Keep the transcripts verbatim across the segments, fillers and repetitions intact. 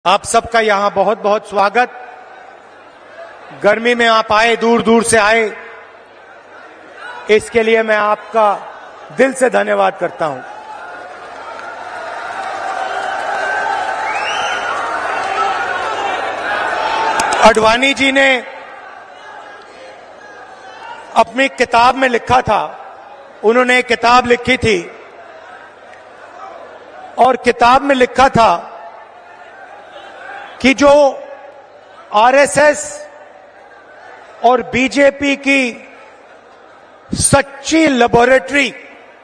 आप सबका यहां बहुत बहुत स्वागत। गर्मी में आप आए, दूर दूर से आए, इसके लिए मैं आपका दिल से धन्यवाद करता हूं। आडवाणी जी ने अपनी किताब में लिखा था, उन्होंने एक किताब लिखी थी और किताब में लिखा था कि जो आरएसएस और बीजेपी की सच्ची लेबोरेटरी,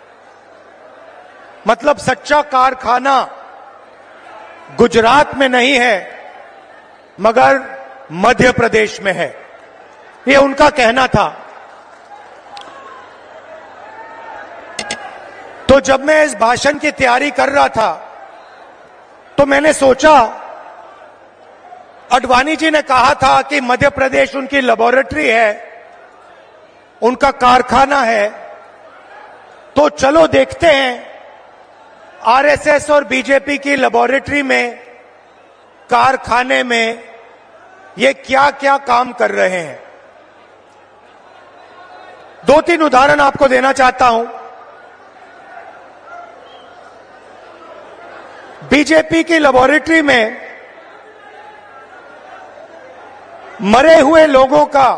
मतलब सच्चा कारखाना गुजरात में नहीं है मगर मध्य प्रदेश में है, ये उनका कहना था। तो जब मैं इस भाषण की तैयारी कर रहा था तो मैंने सोचा, आडवाणी जी ने कहा था कि मध्य प्रदेश उनकी लेबोरेटरी है, उनका कारखाना है, तो चलो देखते हैं आरएसएस और बीजेपी की लेबोरेटरी में, कारखाने में ये क्या क्या काम कर रहे हैं। दो तीन उदाहरण आपको देना चाहता हूं। बीजेपी की लेबोरेटरी में मरे हुए लोगों का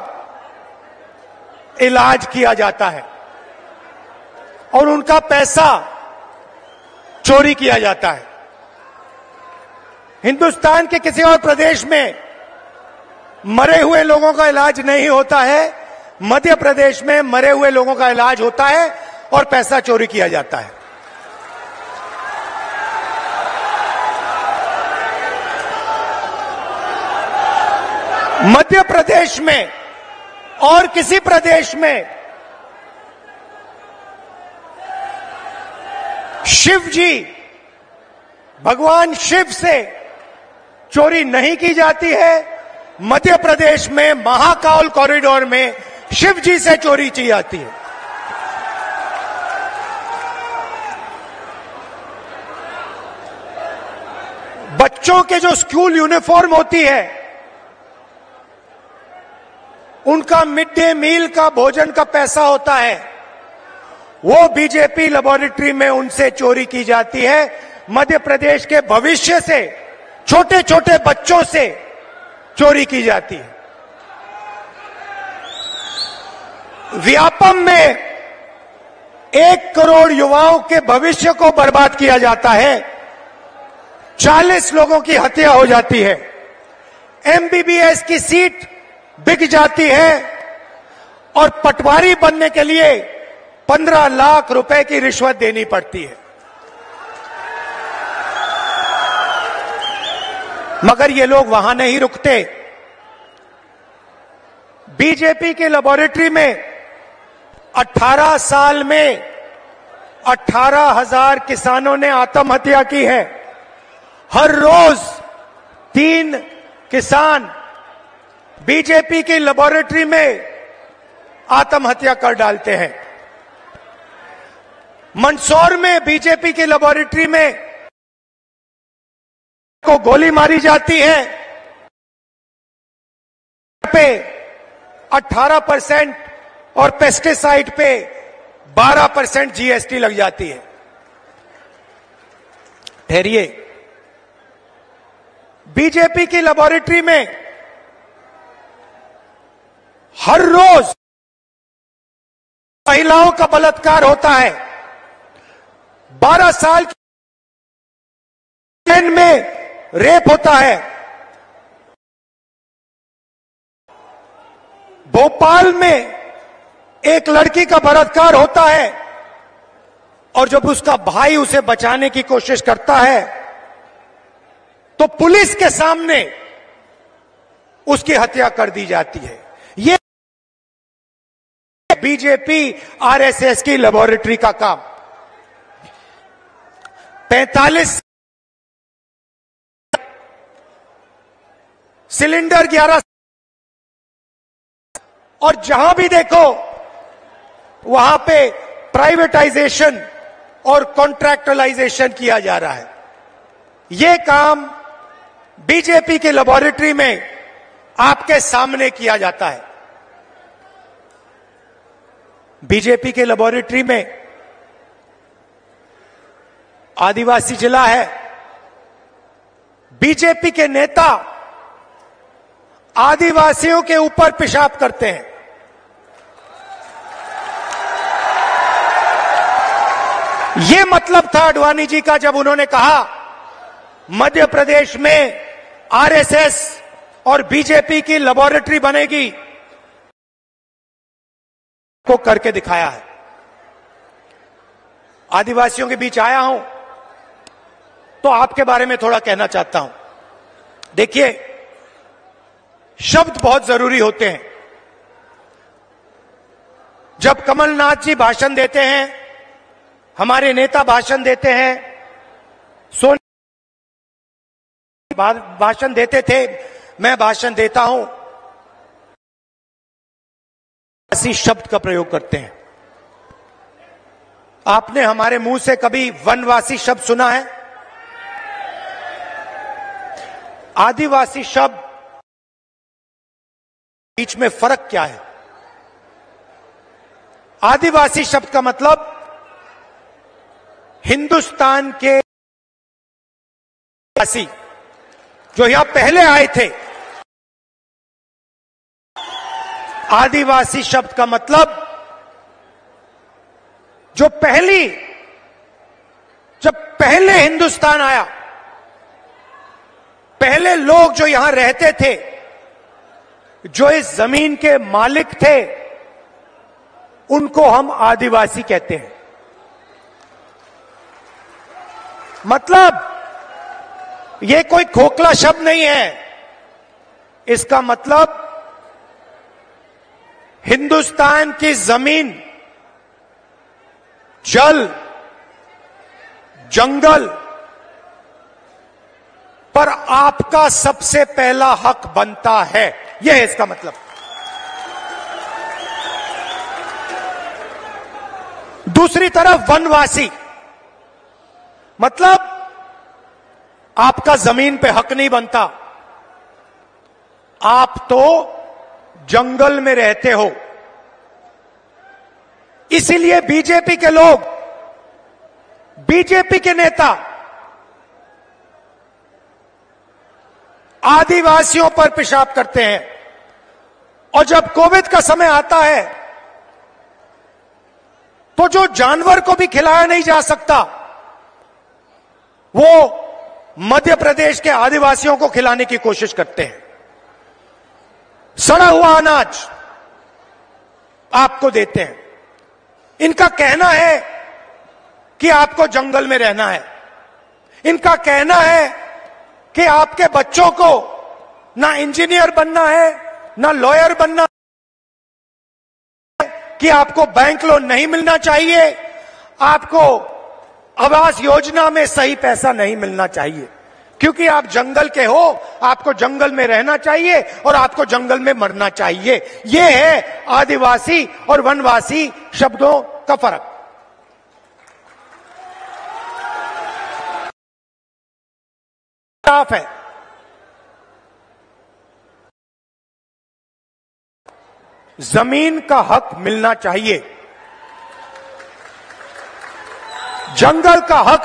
इलाज किया जाता है और उनका पैसा चोरी किया जाता है। हिंदुस्तान के किसी और प्रदेश में मरे हुए लोगों का इलाज नहीं होता है, मध्य प्रदेश में मरे हुए लोगों का इलाज होता है और पैसा चोरी किया जाता है। मध्य प्रदेश में और किसी प्रदेश में शिव जी, भगवान शिव से चोरी नहीं की जाती है। मध्य प्रदेश में महाकाल कॉरिडोर में शिव जी से चोरी की जाती है। बच्चों के जो स्कूल यूनिफॉर्म होती है, उनका मिड डे मील का भोजन का पैसा होता है, वो बीजेपी लेबोरेटरी में उनसे चोरी की जाती है। मध्य प्रदेश के भविष्य से, छोटे छोटे बच्चों से चोरी की जाती है। व्यापम में एक करोड़ युवाओं के भविष्य को बर्बाद किया जाता है, चालीस लोगों की हत्या हो जाती है, एमबीबीएस की सीट बिक जाती है और पटवारी बनने के लिए पंद्रह लाख रुपए की रिश्वत देनी पड़ती है। मगर ये लोग वहां नहीं रुकते। बीजेपी की लेबोरेटरी में अठारह साल में अठारह हजार किसानों ने आत्महत्या की है। हर रोज तीन किसान बीजेपी की लेबोरेटरी में आत्महत्या कर डालते हैं। मंदसौर में बीजेपी की लेबोरेटरी में को गोली मारी जाती है, पे अठारह परसेंट और पेस्टिसाइड पे बारह परसेंट जीएसटी लग जाती है। ठहरिए, बीजेपी की लेबोरेटरी में हर रोज महिलाओं का बलात्कार होता है। बारह साल की में रेप होता है। भोपाल में एक लड़की का बलात्कार होता है और जब उसका भाई उसे बचाने की कोशिश करता है तो पुलिस के सामने उसकी हत्या कर दी जाती है। ये बीजेपी आरएसएस की लेबोरेटरी का काम। पैंतालीस सिलेंडर ग्यारह, और जहां भी देखो वहां पे प्राइवेटाइजेशन और कॉन्ट्रैक्चुअलाइजेशन किया जा रहा है। ये काम बीजेपी की लेबोरेटरी में आपके सामने किया जाता है। बीजेपी के लेबोरेटरी में आदिवासी जिला है, बीजेपी के नेता आदिवासियों के ऊपर पेशाब करते हैं। यह मतलब था आडवाणी जी का जब उन्होंने कहा मध्य प्रदेश में आरएसएस और बीजेपी की लेबोरेटरी बनेगी, को करके दिखाया है। आदिवासियों के बीच आया हूं तो आपके बारे में थोड़ा कहना चाहता हूं। देखिए, शब्द बहुत जरूरी होते हैं। जब कमलनाथ जी भाषण देते हैं, हमारे नेता भाषण देते हैं, सोनिया भाषण देते थे, मैं भाषण देता हूं, ऐसी शब्द का प्रयोग करते हैं। आपने हमारे मुंह से कभी वनवासी शब्द सुना है? आदिवासी शब्द बीच में फर्क क्या है? आदिवासी शब्द का मतलब हिंदुस्तान के वासी जो यहां पहले आए थे। आदिवासी शब्द का मतलब जो पहली जब पहले हिंदुस्तान आया, पहले लोग जो यहां रहते थे, जो इस जमीन के मालिक थे, उनको हम आदिवासी कहते हैं। मतलब यह कोई खोखला शब्द नहीं है। इसका मतलब हिंदुस्तान की जमीन, जल, जंगल पर आपका सबसे पहला हक बनता है। यह है इसका मतलब। दूसरी तरफ वनवासी मतलब आपका जमीन पे हक नहीं बनता, आप तो जंगल में रहते हो। इसीलिए बीजेपी के लोग, बीजेपी के नेता आदिवासियों पर पेशाब करते हैं। और जब कोविड का समय आता है तो जो जानवर को भी खिलाया नहीं जा सकता, वो मध्य प्रदेश के आदिवासियों को खिलाने की कोशिश करते हैं। सड़ा हुआ अनाज आपको देते हैं। इनका कहना है कि आपको जंगल में रहना है। इनका कहना है कि आपके बच्चों को ना इंजीनियर बनना है, ना लॉयर बनना है, कि आपको बैंक लोन नहीं मिलना चाहिए, आपको आवास योजना में सही पैसा नहीं मिलना चाहिए, क्योंकि आप जंगल के हो, आपको जंगल में रहना चाहिए और आपको जंगल में मरना चाहिए। यह है आदिवासी और वनवासी शब्दों का फर्क। साफ है। जमीन का हक मिलना चाहिए, जंगल का हक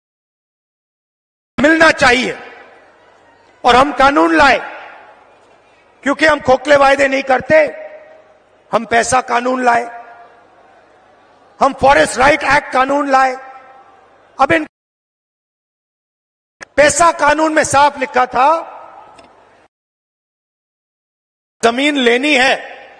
मिलना चाहिए। और हम कानून लाए, क्योंकि हम खोखले वायदे नहीं करते। हम पैसा कानून लाए, हम फॉरेस्ट राइट एक्ट कानून लाए। अब इन पैसा कानून में साफ लिखा था, जमीन लेनी है,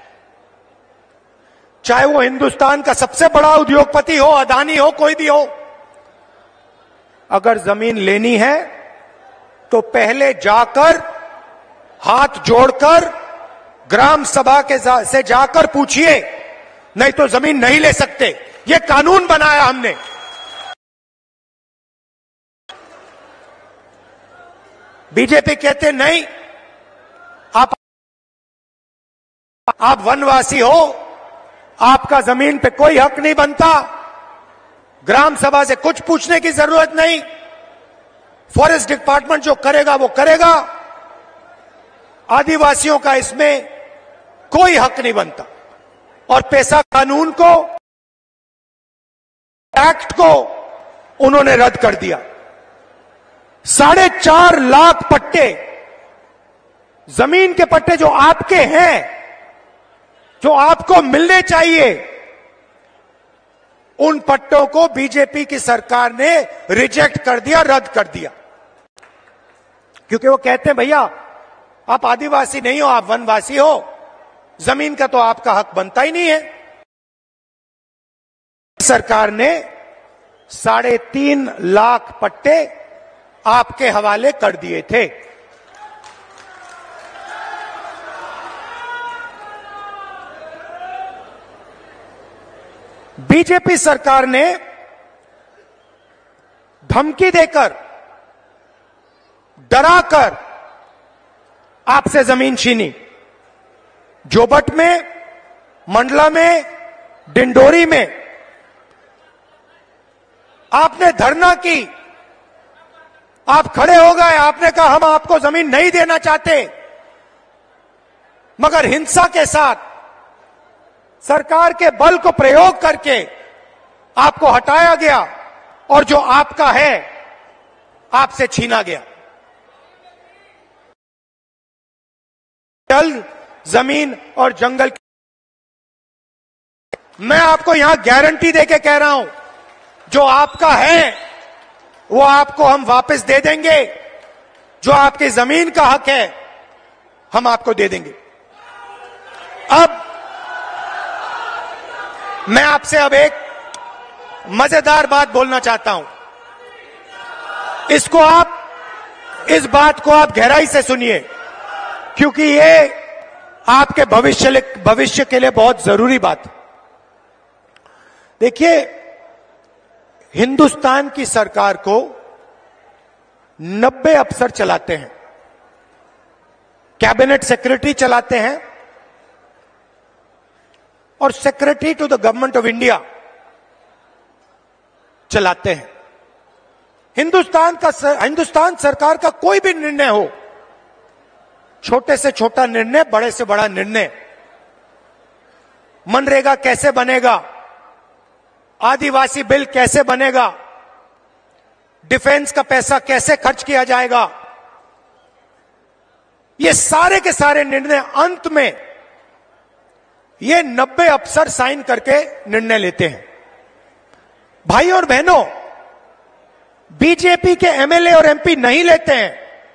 चाहे वो हिंदुस्तान का सबसे बड़ा उद्योगपति हो, अदानी हो, कोई भी हो, अगर जमीन लेनी है तो पहले जाकर हाथ जोड़कर ग्राम सभा के से जाकर पूछिए, नहीं तो जमीन नहीं ले सकते। ये कानून बनाया हमने। बीजेपी कहते नहीं, आप आप वनवासी हो, आपका जमीन पे कोई हक नहीं बनता, ग्राम सभा से कुछ पूछने की जरूरत नहीं, फॉरेस्ट डिपार्टमेंट जो करेगा वो करेगा। आदिवासियों का इसमें कोई हक नहीं बनता। और पेसा कानून को, एक्ट को उन्होंने रद्द कर दिया। साढ़े चार लाख पट्टे, जमीन के पट्टे जो आपके हैं, जो आपको मिलने चाहिए, उन पट्टों को बीजेपी की सरकार ने रिजेक्ट कर दिया, रद्द कर दिया। क्योंकि वो कहते हैं भैया आप आदिवासी नहीं हो, आप वनवासी हो, जमीन का तो आपका हक बनता ही नहीं है। सरकार ने साढ़े तीन लाख पट्टे आपके हवाले कर दिए थे। बीजेपी सरकार ने धमकी देकर, डराकर आपसे जमीन छीनी। जोबट में, मंडला में, डिंडोरी में आपने धरना की, आप खड़े हो गए, आपने कहा हम आपको जमीन नहीं देना चाहते, मगर हिंसा के साथ सरकार के बल को प्रयोग करके आपको हटाया गया और जो आपका है आपसे छीना गया। जल, जमीन और जंगल, मैं आपको यहां गारंटी देके कह रहा हूं, जो आपका है वो आपको हम वापस दे देंगे। जो आपकी जमीन का हक है हम आपको दे देंगे। अब मैं आपसे अब एक मजेदार बात बोलना चाहता हूं। इसको आप, इस बात को आप गहराई से सुनिए, क्योंकि ये आपके भविष्य भविष्य के लिए बहुत जरूरी बात है। देखिए, हिंदुस्तान की सरकार को नब्बे अफसर चलाते हैं, कैबिनेट सेक्रेटरी चलाते हैं और secretary to the government of India चलाते हैं। हिंदुस्तान का सर, हिंदुस्तान सरकार का कोई भी निर्णय हो, छोटे से छोटा निर्णय, बड़े से बड़ा निर्णय, मनरेगा कैसे बनेगा, आदिवासी बिल कैसे बनेगा, डिफेंस का पैसा कैसे खर्च किया जाएगा, ये सारे के सारे निर्णय अंत में ये नब्बे अफसर साइन करके निर्णय लेते हैं। भाई और बहनों, बीजेपी के एमएलए और एमपी नहीं लेते हैं।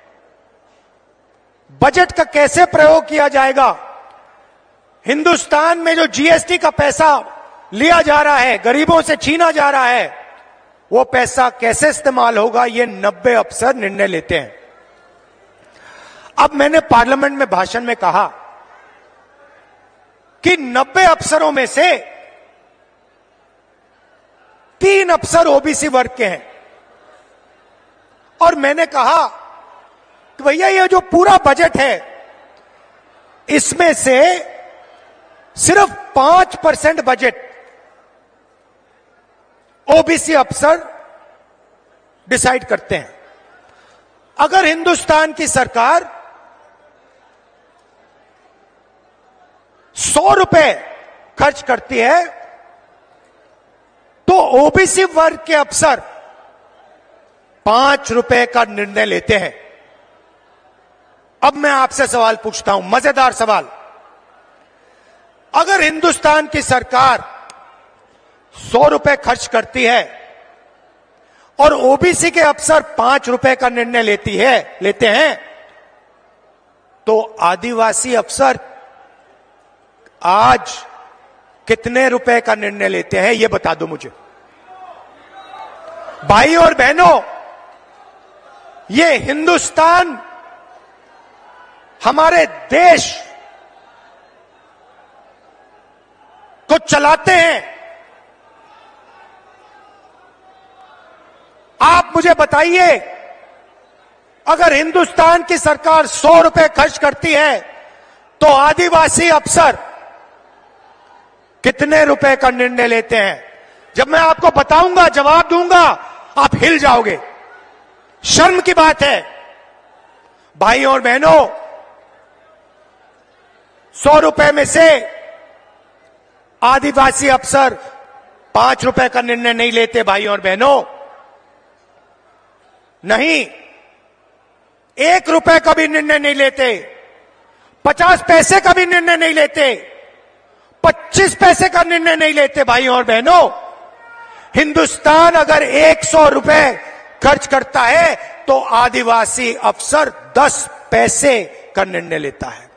बजट का कैसे प्रयोग किया जाएगा, हिंदुस्तान में जो जीएसटी का पैसा लिया जा रहा है, गरीबों से छीना जा रहा है, वो पैसा कैसे इस्तेमाल होगा, ये नब्बे अफसर निर्णय लेते हैं। अब मैंने पार्लियामेंट में भाषण में कहा कि नब्बे अफसरों में से तीन अफसर ओबीसी वर्ग के हैं, और मैंने कहा कि भैया ये जो पूरा बजट है इसमें से सिर्फ पांच परसेंट बजट ओबीसी अफसर डिसाइड करते हैं। अगर हिंदुस्तान की सरकार सौ रुपए खर्च करती है तो ओबीसी वर्ग के अफसर पांच रुपए का निर्णय लेते हैं। अब मैं आपसे सवाल पूछता हूं, मजेदार सवाल। अगर हिंदुस्तान की सरकार सौ रुपए खर्च करती है और ओबीसी के अफसर पांच रुपए का निर्णय लेती है लेते हैं तो आदिवासी अफसर आज कितने रुपए का निर्णय लेते हैं, यह बता दो मुझे। भाई और बहनों, ये हिंदुस्तान, हमारे देश को चलाते हैं। आप मुझे बताइए, अगर हिंदुस्तान की सरकार सौ रुपए खर्च करती है तो आदिवासी अफसर कितने रुपए का निर्णय लेते हैं? जब मैं आपको बताऊंगा, जवाब दूंगा, आप हिल जाओगे, शर्म की बात है। भाइयों और बहनों, सौ रुपए में से आदिवासी अफसर पांच रुपए का निर्णय नहीं लेते। भाइयों और बहनों, नहीं, एक रुपए का भी निर्णय नहीं लेते, पचास पैसे का भी निर्णय नहीं लेते, पच्चीस पैसे का निर्णय नहीं लेते। भाइयों और बहनों, हिंदुस्तान अगर एक सौ रुपए खर्च करता है तो आदिवासी अफसर दस पैसे का निर्णय लेता है।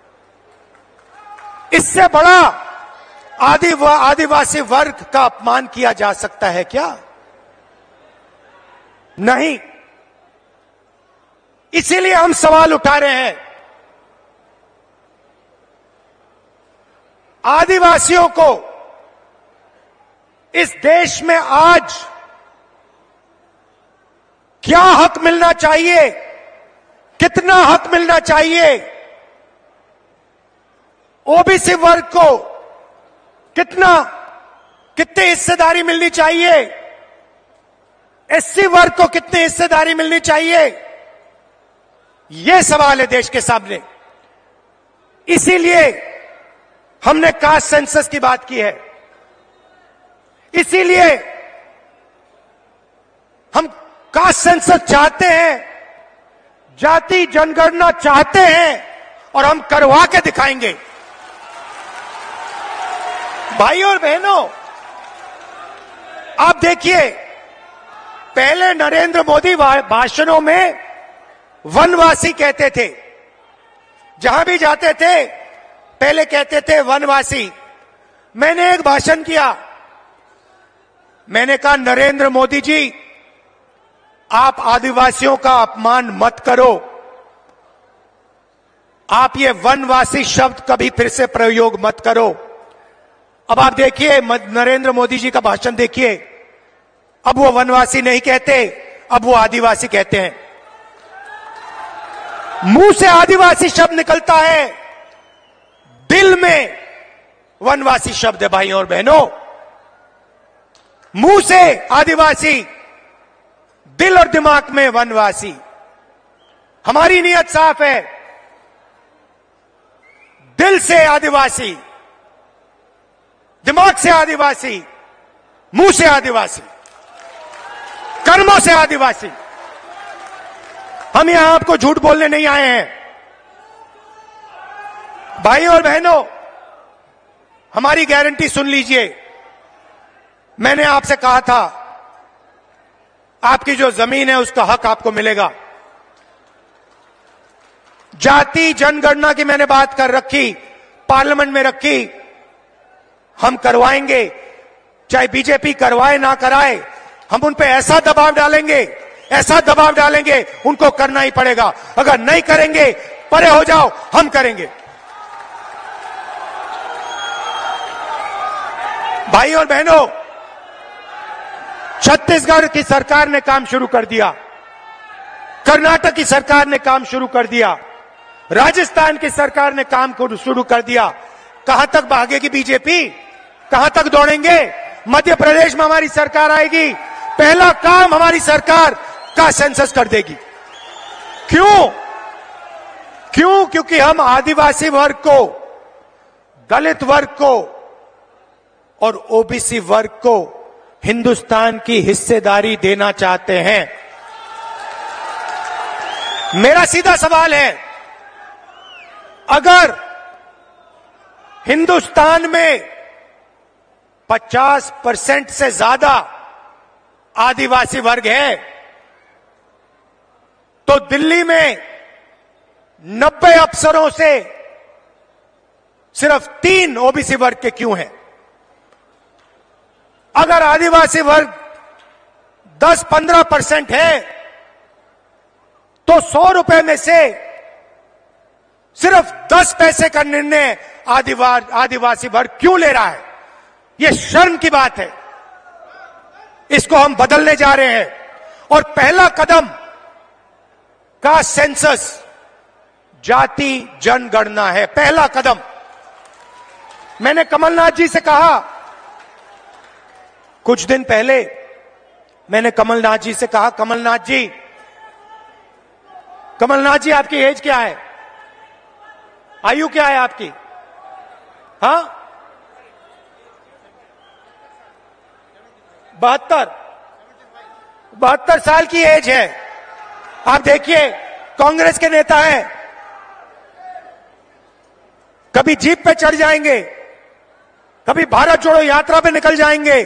इससे बड़ा आदिवा, आदिवासी वर्ग का अपमान किया जा सकता है क्या? नहीं। इसीलिए हम सवाल उठा रहे हैं। आदिवासियों को इस देश में आज क्या हक मिलना चाहिए, कितना हक मिलना चाहिए, ओबीसी वर्ग को कितना कितनी हिस्सेदारी मिलनी चाहिए, एससी वर्ग को कितनी हिस्सेदारी मिलनी चाहिए, यह सवाल है देश के सामने। इसीलिए हमने कास्ट सेंसस की बात की है। इसीलिए हम कास्ट सेंसस चाहते हैं, जाति जनगणना चाहते हैं और हम करवा के दिखाएंगे। भाइयों और बहनों, आप देखिए, पहले नरेंद्र मोदी भाषणों में वनवासी कहते थे। जहां भी जाते थे पहले कहते थे वनवासी। मैंने एक भाषण किया, मैंने कहा नरेंद्र मोदी जी, आप आदिवासियों का अपमान मत करो। आप ये वनवासी शब्द कभी फिर से प्रयोग मत करो। अब आप देखिए नरेंद्र मोदी जी का भाषण देखिए, अब वो वनवासी नहीं कहते, अब वो आदिवासी कहते हैं। मुंह से आदिवासी शब्द निकलता है, दिल में वनवासी शब्द है। भाइयों और बहनों, मुंह से आदिवासी, दिल और दिमाग में वनवासी। हमारी नीयत साफ है, दिल से आदिवासी, दिमाग से आदिवासी, मुंह से आदिवासी, कर्मों से आदिवासी। हम यहां आपको झूठ बोलने नहीं आए हैं। भाइयों और बहनों, हमारी गारंटी सुन लीजिए। मैंने आपसे कहा था, आपकी जो जमीन है उसका हक आपको मिलेगा। जाति जनगणना की मैंने बात कर रखी, पार्लियामेंट में रखी। हम करवाएंगे, चाहे बीजेपी करवाए ना कराए, हम उन पे ऐसा दबाव डालेंगे, ऐसा दबाव डालेंगे, उनको करना ही पड़ेगा। अगर नहीं करेंगे, परे हो जाओ, हम करेंगे। भाई और बहनों, छत्तीसगढ़ की सरकार ने काम शुरू कर दिया, कर्नाटक की सरकार ने काम शुरू कर दिया, राजस्थान की सरकार ने काम शुरू कर दिया। कहां तक भागेगी बीजेपी? कहां तक दौड़ेंगे? मध्य प्रदेश में हमारी सरकार आएगी, पहला काम हमारी सरकार का सेंसस कर देगी। क्यों? क्यों? क्योंकि हम आदिवासी वर्ग को, दलित वर्ग को और ओबीसी वर्ग को हिंदुस्तान की हिस्सेदारी देना चाहते हैं। मेरा सीधा सवाल है, अगर हिंदुस्तान में पचास परसेंट से ज्यादा आदिवासी वर्ग है, तो दिल्ली में नब्बे अफसरों से सिर्फ तीन ओबीसी वर्ग के क्यों हैं? अगर आदिवासी वर्ग दस पंद्रह परसेंट है, तो सौ रुपए में से सिर्फ दस पैसे का निर्णय आदिवा, आदिवासी वर्ग क्यों ले रहा है? यह शर्म की बात है। इसको हम बदलने जा रहे हैं और पहला कदम का सेंसस जाति जनगणना है। पहला कदम। मैंने कमलनाथ जी से कहा, कुछ दिन पहले मैंने कमलनाथ जी से कहा, कमलनाथ जी, कमलनाथ जी, आपकी एज क्या है? आयु क्या है आपकी? हाँ, बहत्तर बहत्तर साल की एज है। आप देखिए, कांग्रेस के नेता हैं, कभी जीप पे चढ़ जाएंगे, कभी भारत जोड़ो यात्रा पे निकल जाएंगे।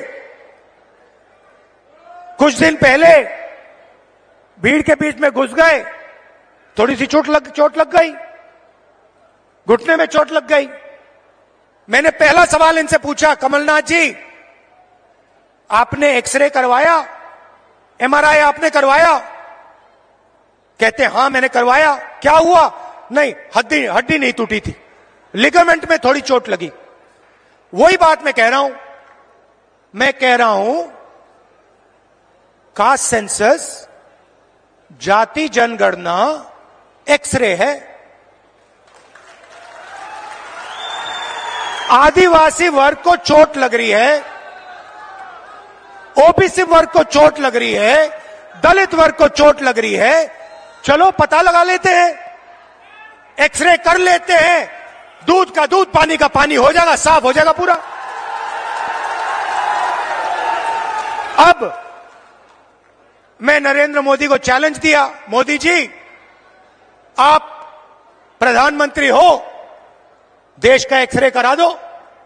कुछ दिन पहले भीड़ के बीच में घुस गए, थोड़ी सी चोट लग चोट लग गई, घुटने में चोट लग गई। मैंने पहला सवाल इनसे पूछा, कमलनाथ जी आपने एक्सरे करवाया, एमआरआई आपने करवाया? कहते हां मैंने करवाया। क्या हुआ? नहीं, हड्डी हड्डी नहीं टूटी थी, लिगामेंट में थोड़ी चोट लगी। वही बात मैं कह रहा हूं, मैं कह रहा हूं कास्ट सेंसस, जाति जनगणना एक्सरे है। आदिवासी वर्ग को चोट लग रही है, ओबीसी वर्ग को चोट लग रही है, दलित वर्ग को चोट लग रही है, चलो पता लगा लेते हैं, एक्सरे कर लेते हैं, दूध का दूध पानी का पानी हो जाएगा, साफ हो जाएगा पूरा। अब मैं नरेंद्र मोदी को चैलेंज दिया, मोदी जी आप प्रधानमंत्री हो, देश का एक्सरे करा दो।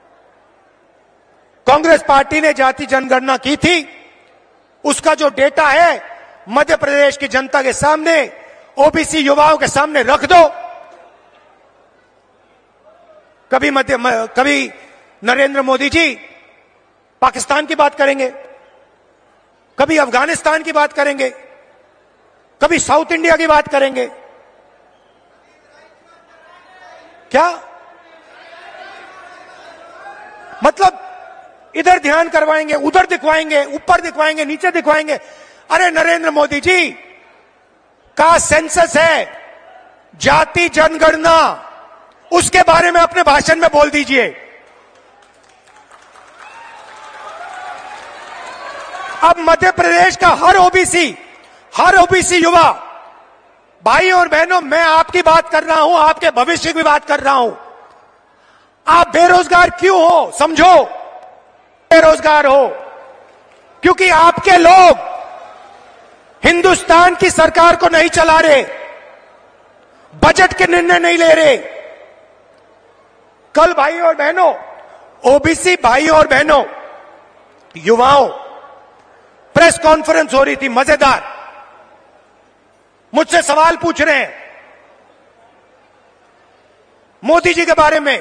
कांग्रेस पार्टी ने जाति जनगणना की थी, उसका जो डेटा है मध्य प्रदेश की जनता के सामने, ओबीसी युवाओं के सामने रख दो। कभी मध्य कभी नरेंद्र मोदी जी पाकिस्तान की बात करेंगे, कभी अफगानिस्तान की बात करेंगे, कभी साउथ इंडिया की बात करेंगे। क्या मतलब? इधर ध्यान करवाएंगे, उधर दिखवाएंगे, ऊपर दिखवाएंगे, नीचे दिखवाएंगे। अरे नरेंद्र मोदी जी का सेंसस है, जाति जनगणना, उसके बारे में अपने भाषण में बोल दीजिए। अब मध्य प्रदेश का हर ओबीसी, हर ओबीसी युवा, भाई और बहनों, मैं आपकी बात कर रहा हूं, आपके भविष्य की बात कर रहा हूं। आप बेरोजगार क्यों हो? समझो, बेरोजगार हो क्योंकि आपके लोग हिंदुस्तान की सरकार को नहीं चला रहे, बजट के निर्णय नहीं ले रहे। कल भाई और बहनों, ओबीसी भाई और बहनों, युवाओं, प्रेस कॉन्फ्रेंस हो रही थी, मजेदार। मुझसे सवाल पूछ रहे हैं मोदी जी के बारे में,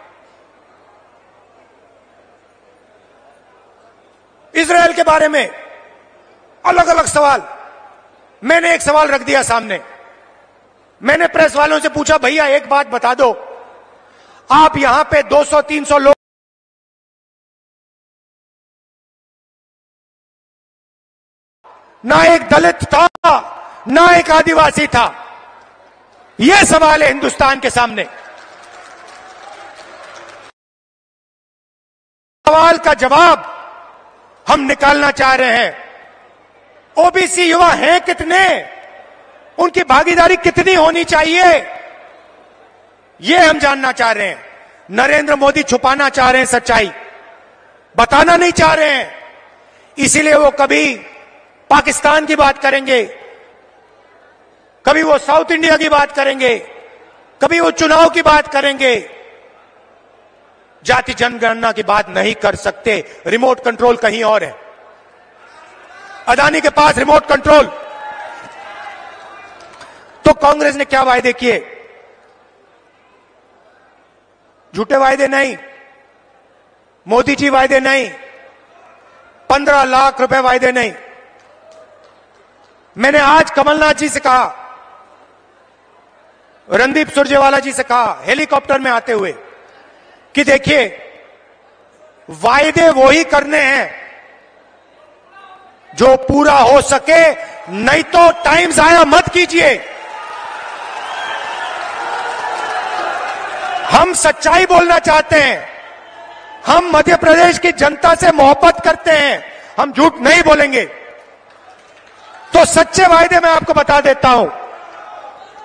इजराइल के बारे में, अलग अलग सवाल। मैंने एक सवाल रख दिया सामने, मैंने प्रेस वालों से पूछा, भैया एक बात बता दो, आप यहां पे दो सौ तीन सौ लोग, ना एक दलित था, ना एक आदिवासी था। यह सवाल है हिंदुस्तान के सामने। सवाल का जवाब हम निकालना चाह रहे हैं। ओबीसी युवा हैं कितने, उनकी भागीदारी कितनी होनी चाहिए, यह हम जानना चाह रहे हैं। नरेंद्र मोदी छुपाना चाह रहे हैं सच्चाई, बताना नहीं चाह रहे हैं। इसीलिए वो कभी पाकिस्तान की बात करेंगे, कभी वो साउथ इंडिया की बात करेंगे, कभी वो चुनाव की बात करेंगे, जाति जनगणना की बात नहीं कर सकते। रिमोट कंट्रोल कहीं और है, अदानी के पास रिमोट कंट्रोल। तो कांग्रेस ने क्या वायदे किए? झूठे वायदे नहीं, मोदी जी वायदे नहीं, पंद्रह लाख रुपए वायदे नहीं। मैंने आज कमलनाथ जी से कहा, रणदीप सुरजेवाला जी से कहा हेलीकॉप्टर में आते हुए, कि देखिए वायदे वो ही करने हैं जो पूरा हो सके, नहीं तो टाइम जाया मत कीजिए। हम सच्चाई बोलना चाहते हैं, हम मध्य प्रदेश की जनता से मोहब्बत करते हैं, हम झूठ नहीं बोलेंगे। तो सच्चे वायदे मैं आपको बता देता हूं।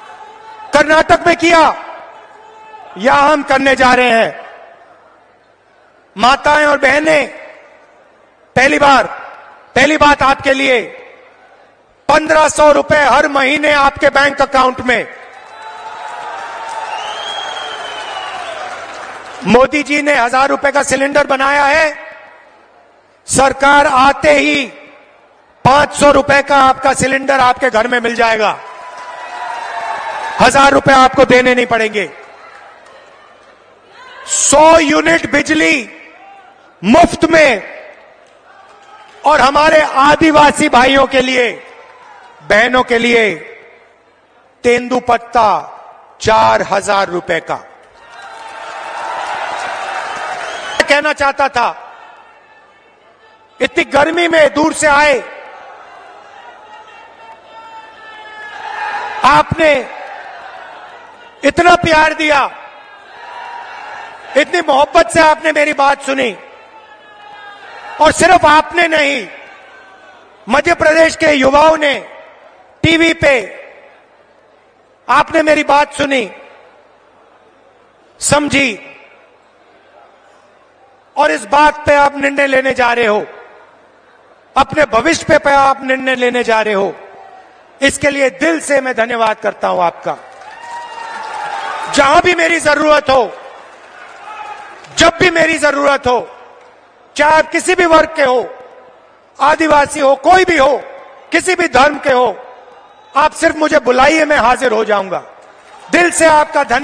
कर्नाटक में किया, यहां हम करने जा रहे हैं। माताएं और बहनें, पहली बार पहली बात आपके लिए, पंद्रह सौ रुपए हर महीने आपके बैंक अकाउंट में। मोदी जी ने हजार रुपए का सिलेंडर बनाया है, सरकार आते ही पांच सौ रुपए का आपका सिलेंडर आपके घर में मिल जाएगा, हजार रुपए आपको देने नहीं पड़ेंगे। सौ यूनिट बिजली मुफ्त में, और हमारे आदिवासी भाइयों के लिए, बहनों के लिए तेंदुपत्ता चार हजार रुपए का। कहना चाहता था, इतनी गर्मी में दूर से आए, आपने इतना प्यार दिया, इतनी मोहब्बत से आपने मेरी बात सुनी, और सिर्फ आपने नहीं, मध्य प्रदेश के युवाओं ने टीवी पे आपने मेरी बात सुनी, समझी, और इस बात पे आप निर्णय लेने जा रहे हो, अपने भविष्य पे, पे आप निर्णय लेने जा रहे हो। इसके लिए दिल से मैं धन्यवाद करता हूं आपका। जहां भी मेरी जरूरत हो, जब भी मेरी जरूरत हो, चाहे आप किसी भी वर्ग के हो, आदिवासी हो, कोई भी हो, किसी भी धर्म के हो, आप सिर्फ मुझे बुलाइए, मैं हाजिर हो जाऊंगा। दिल से आपका धन्यवाद।